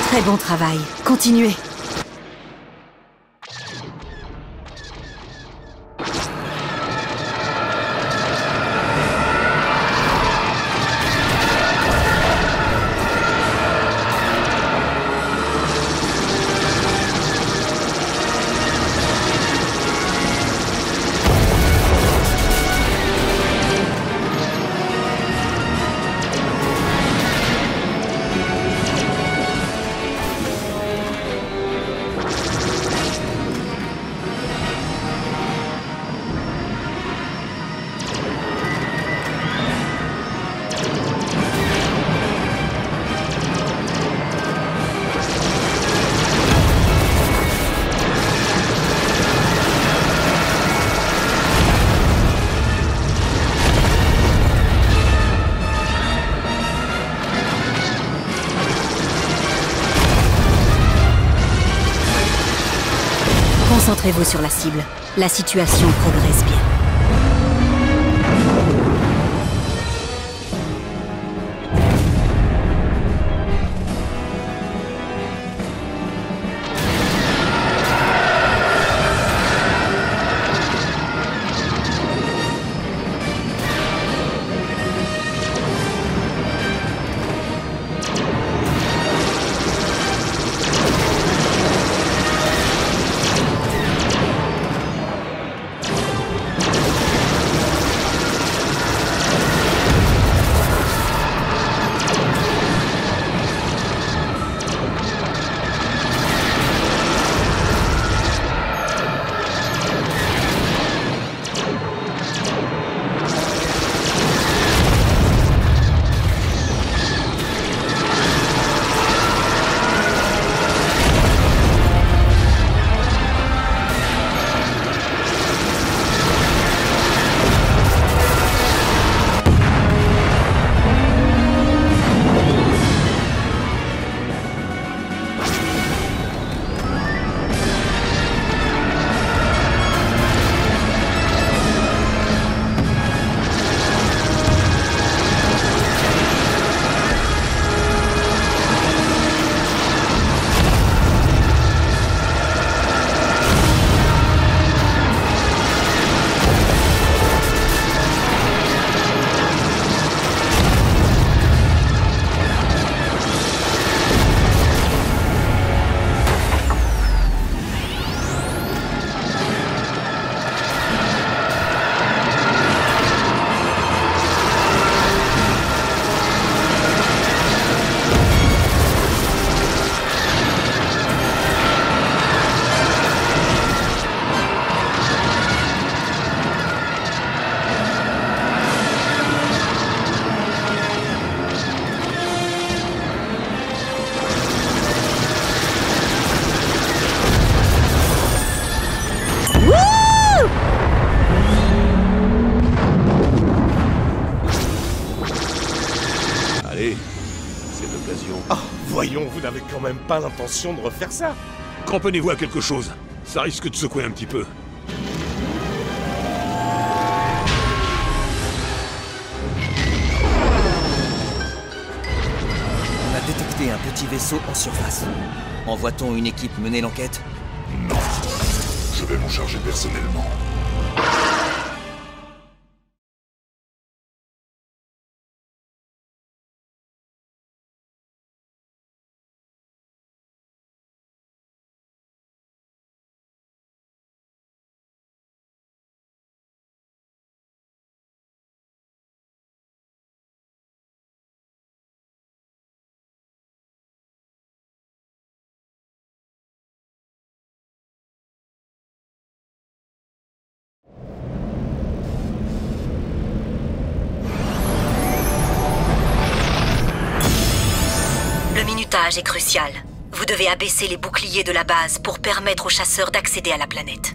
Très bon travail. Continuez. Concentrez-vous sur la cible. La situation progresse bien. Voyons, vous n'avez quand même pas l'intention de refaire ça. Cramponnez-vous à quelque chose. Ça risque de secouer un petit peu. On a détecté un petit vaisseau en surface. Envoie-t-on une équipe mener l'enquête? Non. Je vais m'en charger personnellement. Le minutage est crucial. Vous devez abaisser les boucliers de la base pour permettre aux chasseurs d'accéder à la planète.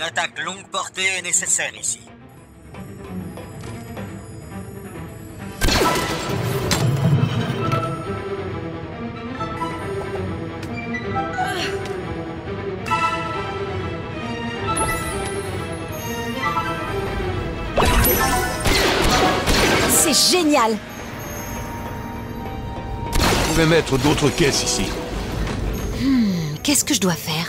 Une attaque longue portée est nécessaire ici. C'est génial! Vous pouvez mettre d'autres caisses ici. Qu'est-ce que je dois faire?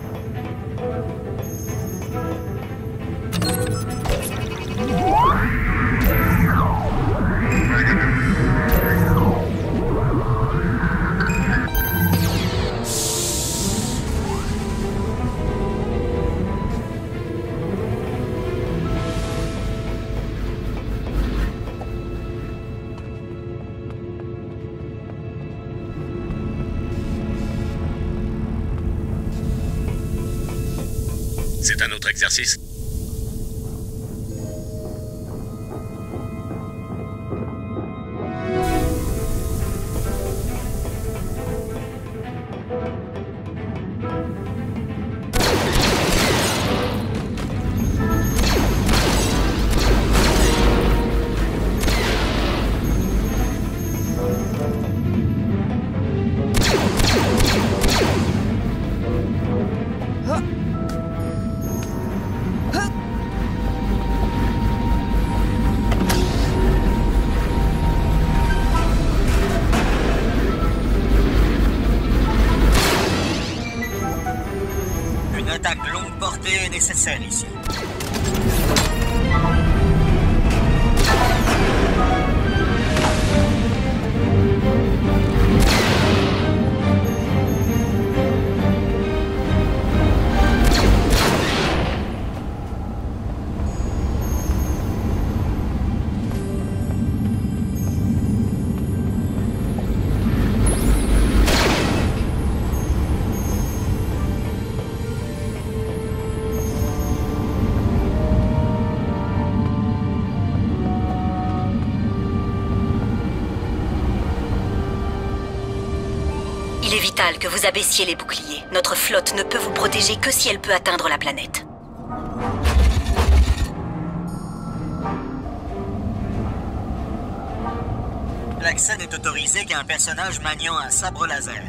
C'est un autre exercice. Une attaque longue portée est nécessaire ici. Il est vital que vous abaissiez les boucliers. Notre flotte ne peut vous protéger que si elle peut atteindre la planète. L'accès n'est autorisé qu'à un personnage maniant un sabre laser.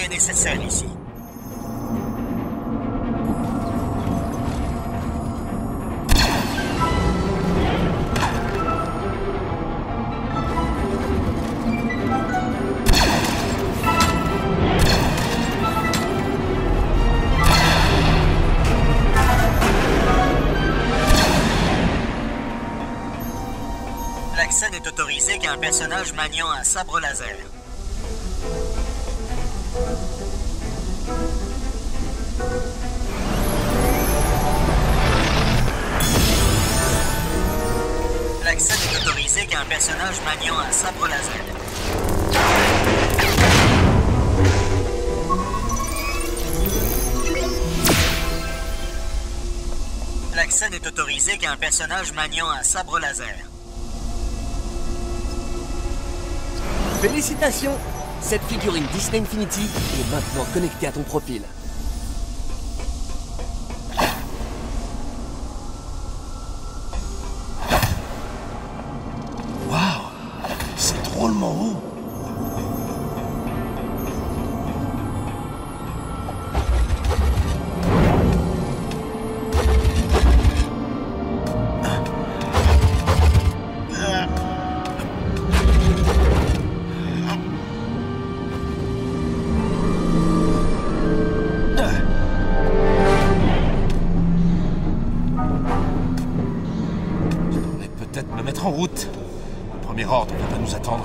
est nécessaire ici. L'accès n'est autorisé qu'à un personnage maniant un sabre laser. L'accès n'est autorisé qu'à un personnage maniant un sabre laser. L'accès n'est autorisé qu'à un personnage maniant un sabre laser. Félicitations! Cette figurine Disney Infinity est maintenant connectée à ton profil. Waouh, c'est drôlement haut. Peut-être me mettre en route. Le premier ordre va nous attendre.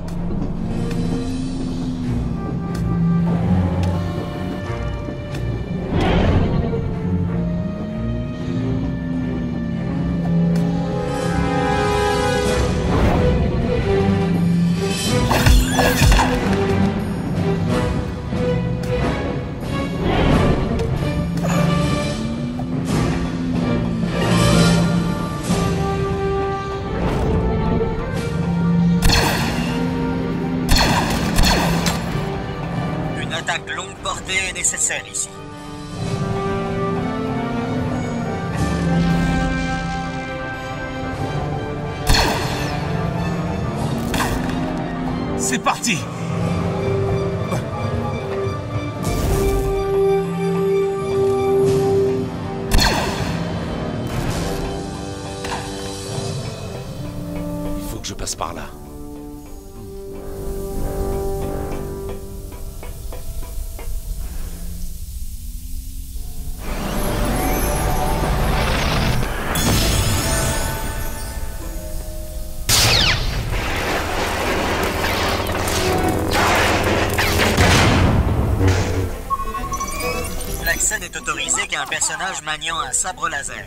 Une attaque longue portée est nécessaire ici. C'est parti. Il faut que je passe par là. L'accès n'est autorisé qu'à un personnage maniant un sabre laser.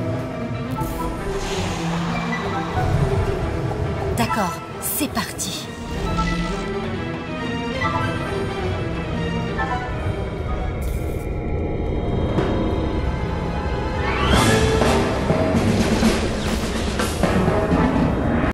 D'accord, c'est parti.